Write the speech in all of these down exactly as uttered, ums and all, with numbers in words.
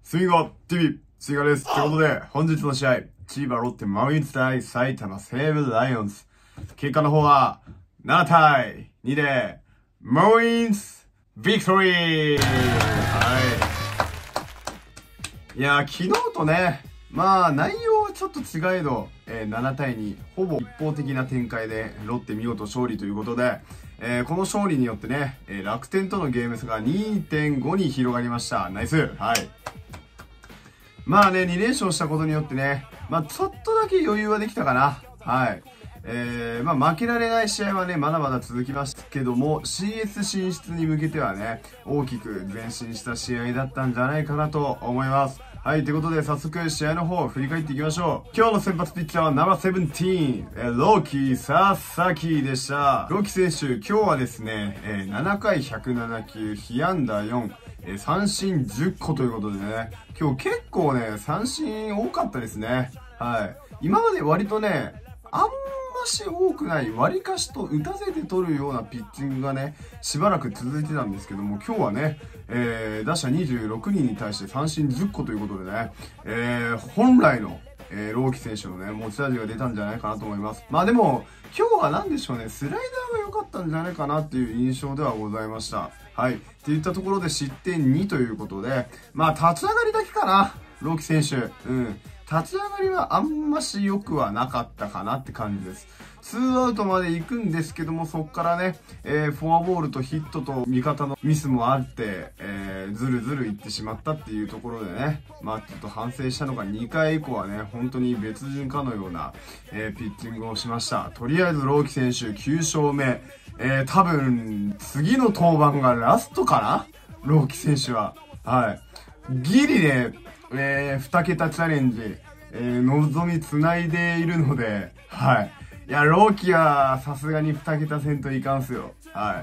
スインゴ ティーブイ、スイカです。ということで、本日の試合、千葉ロッテマリーンズ対埼玉西武ライオンズ。結果の方は、ななたいにで、マリーンズ、ビクトリー。はい。いやー、昨日とね、まあ、内容はちょっと違えど、えー、ななたいに、ほぼ一方的な展開で、ロッテ見事勝利ということで、えー、この勝利によってね、えー、楽天とのゲーム差が にてんご に広がりました。ナイス。はい。まあね、に連勝したことによってね、まあちょっとだけ余裕はできたかな。はい。えー、まあ負けられない試合はね、まだまだ続きますけども、シーエス 進出に向けてはね、大きく前進した試合だったんじゃないかなと思います。はい、ということで早速試合の方を振り返っていきましょう。今日の先発ピッチャーはナンバーセブンティーン、えー、ローキー佐々木でした。ローキー選手、今日はですね、えー、ななかいひゃくななきゅう、被安打よん、えー、三振じゅっこということでね、今日結構ね、三振多かったですね。はい。今まで割とね、あんまし多くない、割かしと打たせて取るようなピッチングがね、しばらく続いてたんですけども、今日はね、えー、打者にじゅうろくにんに対して三振じゅっこということでね、えー、本来の、えー、朗希選手のね、持ち味が出たんじゃないかなと思います。まあでも、今日は何でしょうね、スライダーが良かったんじゃないかなっていう印象ではございました。はい。っていったところで失点にということで、まあ立ち上がりだけかな、朗希選手。うん。立ち上がりはあんまし良くはなかったかなって感じです。ツーアウトまで行くんですけども、そっからね、えー、フォアボールとヒットと味方のミスもあって、えー、ずるずるいってしまったっていうところでね、まあちょっと反省したのがにかい以降はね、本当に別人かのような、えー、ピッチングをしました。とりあえず朗希選手きゅう勝目。えー、多分、次の登板がラストかな？朗希選手は。はい。ギリで、えー、に桁チャレンジ、えー、望み繋いでいるので、はい。いや、朗希はさすがにに桁せんといかんすよ。はい。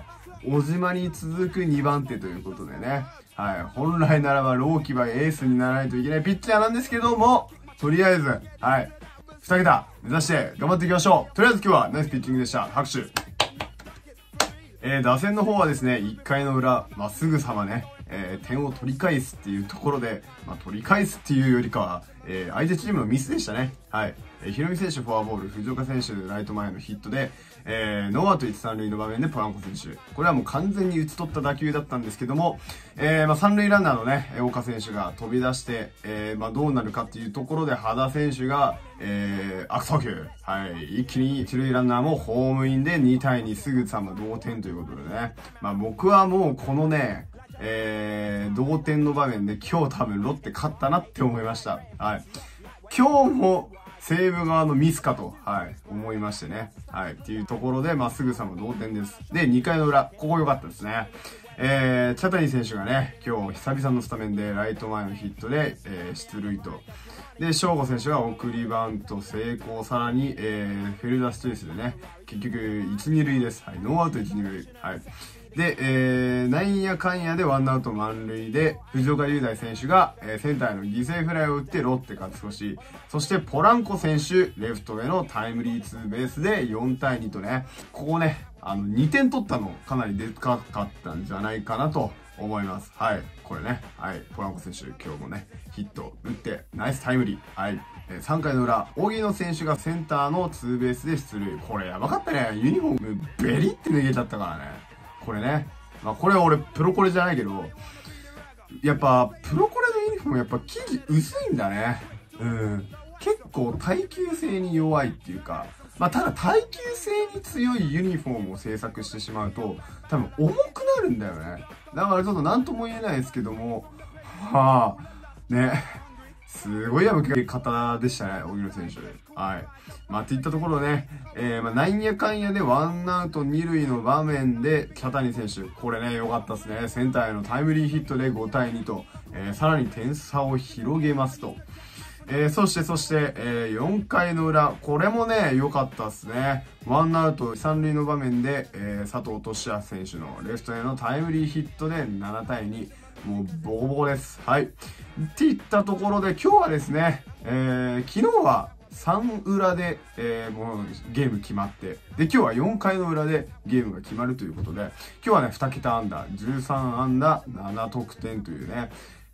小島に続くにばん手ということでね。はい。本来ならば朗希はエースにならないといけないピッチャーなんですけども、とりあえず、はい。に桁目指して頑張っていきましょう。とりあえず今日はナイスピッチングでした。拍手。えー、打線の方はですね、いっかいの裏、まあ、すぐさまね、えー、点を取り返すっていうところで、まあ、取り返すっていうよりかは、えー、相手チームのミスでしたね。はい。えー、ひろみ選手フォアボール、藤岡選手ライト前のヒットで、えー、ノーアウトいち、さん塁の場面でポランコ選手。これはもう完全に打ち取った打球だったんですけども、えー、まあ、三塁ランナーのね、岡選手が飛び出して、えー、まあ、どうなるかっていうところで、羽田選手が、えー、悪送球。はい。一気に一塁ランナーもホームインでにたいにすぐさま同点ということでね。まあ、僕はもうこのね、えー、同点の場面で今日多分ロッテ勝ったなって思いました。はい。今日も西武側のミスかと、はい、思いましてね。はい。っていうところで、まあ、すぐさま同点です。で、にかいの裏、ここ良かったですね。えー、茶谷選手がね、今日久々のスタメンでライト前のヒットで、えー、出塁と。で、翔吾選手が送りバント成功、さらに、えー、フェルダースチョイスでね、結局、いち、に塁です。はい、ノーアウトいち、に塁。はい。で、えー、なんやかんやでワンアウト満塁で、藤岡雄大選手が、えー、センターへの犠牲フライを打ってロッテ勝ち越し、そしてポランコ選手、レフトへのタイムリーツーベースでよんたいにとね、ここね、あの、にてん取ったのかなりでかかったんじゃないかなと思います。はい。これね、はい。ポランコ選手、今日もね、ヒット打って、ナイスタイムリー。はい。えー、さんかいの裏、荻野選手がセンターのツーベースで出塁。これやばかったね。ユニフォーム、ベリって脱げちゃったからね。これね。まあこれは俺プロコレじゃないけど、やっぱプロコレのユニフォームやっぱ生地薄いんだね。うん。結構耐久性に弱いっていうか、まあただ耐久性に強いユニフォームを製作してしまうと、多分重くなるんだよね。だからちょっと何とも言えないですけども、はあ、ね。すごい破け方でしたね、荻野選手。はい。まあ、っていったところね、えー、まあ、なんやかんやでワンアウトに塁の場面で、茶谷選手、これね、良かったですね。センターへのタイムリーヒットでごたいにと、えー、さらに点差を広げますと。えー、そして、そして、えー、よんかいの裏、これもね、良かったですね。ワンアウトさん塁の場面で、えー、佐藤俊也選手のレフトへのタイムリーヒットでななたいに。もうボコボコです。はい。っていったところで今日はですね、えー、昨日はさん裏で、えー、もうゲーム決まって、で、今日はよんかいの裏でゲームが決まるということで、今日はね、に桁安打、じゅうさん安打、なな得点というね、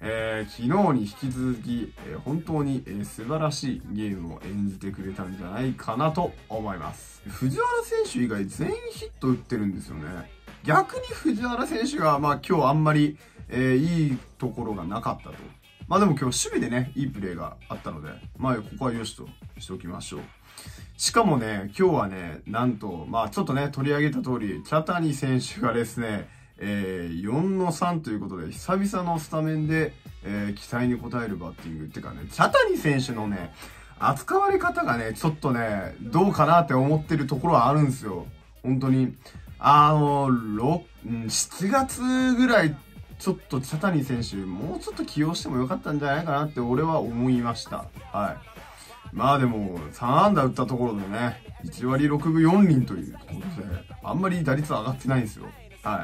えー、昨日に引き続き、えー、本当に、えー、素晴らしいゲームを演じてくれたんじゃないかなと思います。藤原選手以外全員ヒット打ってるんですよね。逆に藤原選手が、まあ今日あんまり、えー、いいところがなかったと。まあでも今日守備でね、いいプレーがあったので、まあここはよしとしておきましょう。しかもね、今日はね、なんと、まあちょっとね、取り上げた通り、茶谷選手がですね、えー、よんのさんということで、久々のスタメンで、えー、期待に応えるバッティングっていうかね、茶谷選手のね、扱われ方がね、ちょっとね、どうかなって思ってるところはあるんですよ。本当に。あの、ろく、しちがつぐらい、ちょっと茶谷選手、もうちょっと起用してもよかったんじゃないかなって俺は思いました。はい。まあでも、さん安打打ったところでね、いち割ろくぶよん厘というところで、あんまり打率上がってないんですよ。はい。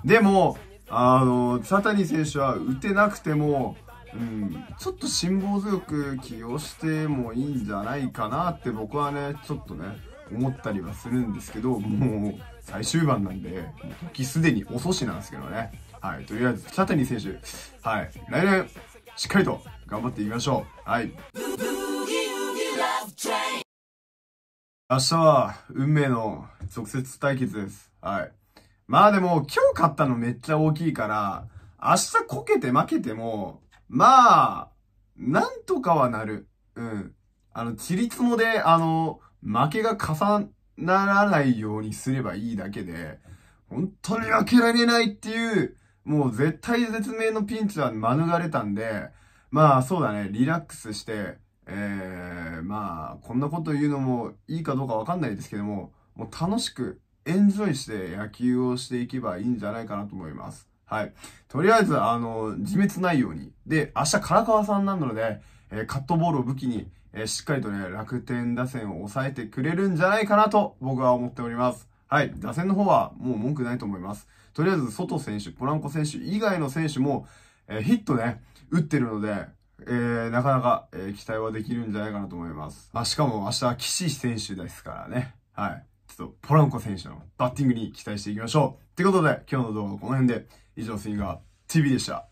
でも、あの、茶谷選手は打てなくても、うん、ちょっと辛抱強く起用してもいいんじゃないかなって僕はね、ちょっとね、思ったりはするんですけど、もう最終盤なんで、時すでに遅しなんですけどね。はい。とりあえず、茶谷選手、はい。来年、しっかりと頑張っていきましょう。はい。明日は運命の直接対決です。はい。まあでも今日勝ったのめっちゃ大きいから、明日こけて負けても、まあ、なんとかはなる。うん。あの、ちりつもで、あの、負けが重ならないようにすればいいだけで、本当に負けられないっていう、もう絶対絶命のピンチは免れたんで、まあそうだね、リラックスして、えー、まあ、こんなこと言うのもいいかどうかわかんないですけども、もう楽しく、エンジョイして野球をしていけばいいんじゃないかなと思います。はい。とりあえず、あの、自滅ないように。で、明日、唐川さんなので、えー、カットボールを武器に、えー、しっかりとね、楽天打線を抑えてくれるんじゃないかなと、僕は思っております。はい。打線の方は、もう文句ないと思います。とりあえず、外選手、ポランコ選手以外の選手も、えー、ヒットね、打ってるので、えー、なかなか、えー、期待はできるんじゃないかなと思います。あ、しかも明日は岸選手ですからね。はい。ちょっと、ポランコ選手のバッティングに期待していきましょう。ってことで、今日の動画はこの辺で、以上、スインガー ティーブイ でした。